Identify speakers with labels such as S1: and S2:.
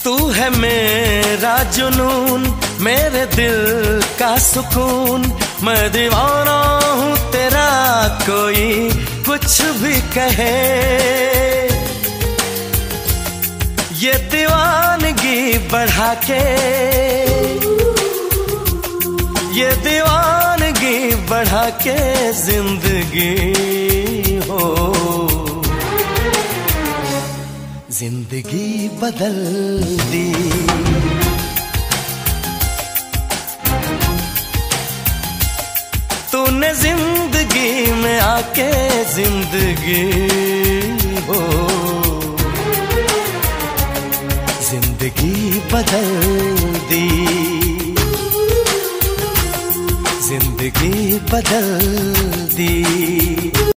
S1: तू है मेरा जुनून, मेरे दिल का सुकून, मैं दीवाना हूँ तेरा, कोई कुछ भी कहे। ये दीवानगी बढ़ा के, ये दीवानगी बढ़ा के जिंदगी हो, जिंदगी बदल दी। तूने जिंदगी में आके जिंदगी हो, जिंदगी बदल दी, जिंदगी बदल दी।